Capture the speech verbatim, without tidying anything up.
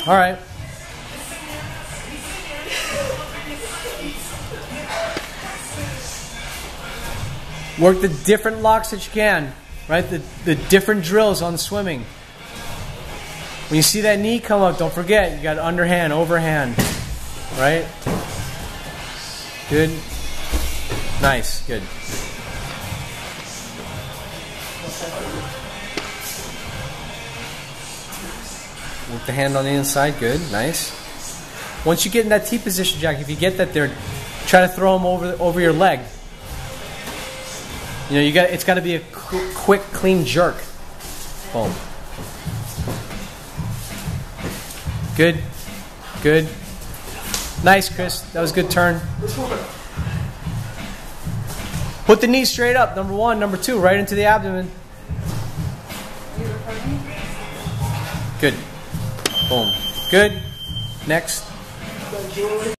All right. Work the different locks that you can, right? The, the different drills on swimming. When you see that knee come up, don't forget, you got underhand, overhand, right? Good. Nice, good. Work the hand on the inside, good, nice. Once you get in that T position, Jack, if you get that there, try to throw them over over your leg. You know, you got it's got to be a qu quick, clean jerk. Boom. Good, good. Nice, Chris. That was a good turn. Put the knee straight up. Number one, number two, right into the abdomen. Good. Boom. Good. Next.